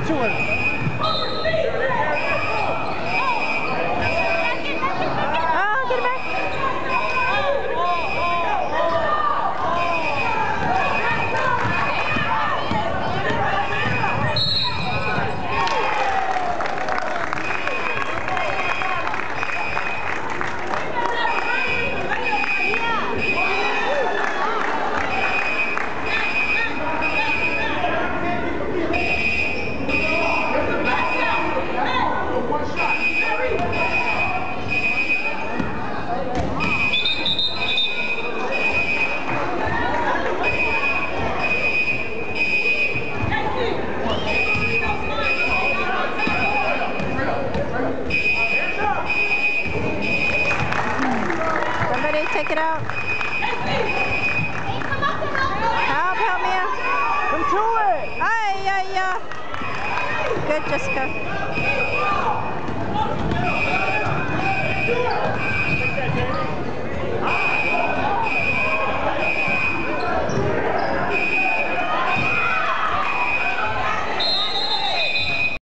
it to him. Oh, get it back. Somebody take it out. Help me out. Come to it. Ay, ay, ay. Good, Jessica.